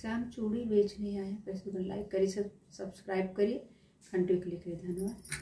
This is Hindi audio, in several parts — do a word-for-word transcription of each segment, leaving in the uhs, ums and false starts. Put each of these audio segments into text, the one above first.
श्याम चूड़ी बेचने आए। फेसबुक पर लाइक करिए, सब सब्सक्राइब करिए, घंटे क्लिक करिए। धन्यवाद।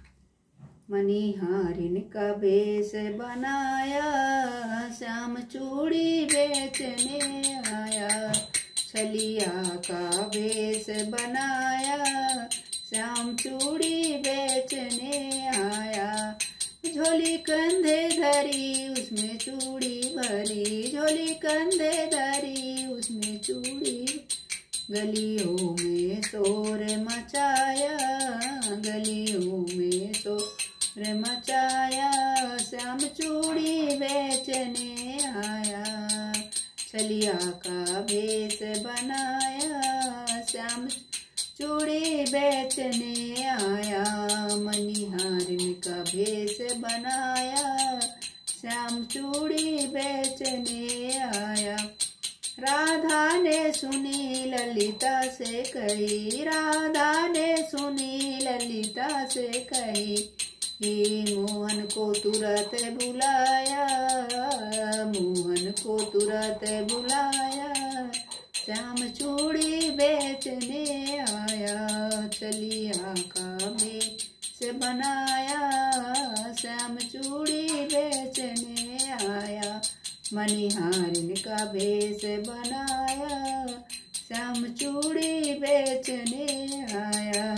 मनिहारिन का भेष बनाया, श्याम चूड़ी बेचने आया। छलिया का भेष बनाया, श्याम चूड़ी बेचने आया। झोली कंधे धरी उसमें चूड़ी भरी, झोली कंधे धरी उसमें चूड़ी। गलियों में शोर मचाया, गलियों में शोर मचाया। श्याम चूड़ी बेचने आया। छलिया का भेष बनाया, श्याम चूड़ी बेचने आया। मनिहारिन का भेष बनाया, श्याम चूड़ी बेचने आया। राधा ने सुनी ललिता से कही, राधा ने सुनी ललिता से कही। हे मोहन को तुरंत बुलाया, मोहन को तुरंत बुलाया। श्याम चूड़ी बेचने आया। छलिया का भेष बनाया, श्याम चूड़ी बेचने आया। मनिहारिन का भेष बनाया, श्याम चूड़ी बेचने आया।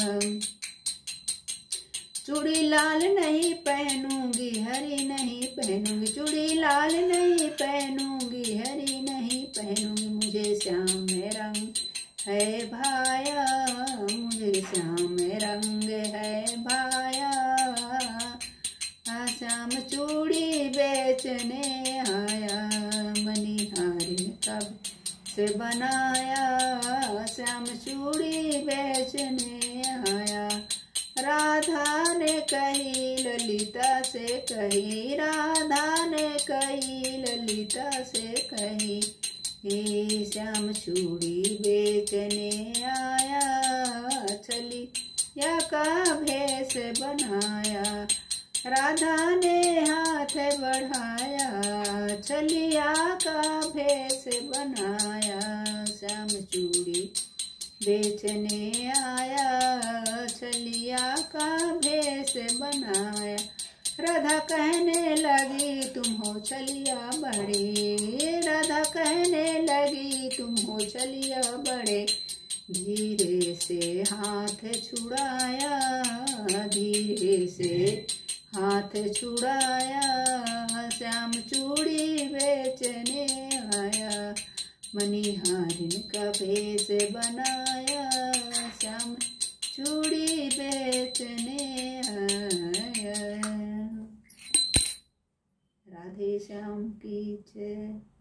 चूड़ी लाल नहीं पहनूंगी, हरी नहीं पहनूंगी। चूड़ी लाल नहीं पहनूंगी, हरी नहीं पहनूंगी। मुझे श्याम रंग है भाया, मुझे श्याम रंग है भाया। श्याम चूड़ी बेचने आया। मनिहारिन का भेष बनाया, श्याम चूड़ी बेचने आया। राधा ने कही ललिता से कही, राधा ने कही ललिता से कही। हे श्याम चूड़ी बेचने आया। छलिया का भेष बनाया। राधा ने हाथ बढ़ाया, छलिया का भेष बनाया। श्याम चूड़ी बेचने आया, छलिया का भेष बनाया। राधा कहने लगी तुम हो छलिया बड़े, राधा कहने लगी तुम हो छलिया बड़े। धीरे से हाथ छुड़ाया, धीरे से हाथ छुड़ाया। श्याम चूड़ी बेचने आया। मनिहारिन का भेष बनाया, श्याम चूड़ी बेचने आया। राधे श्याम की जय।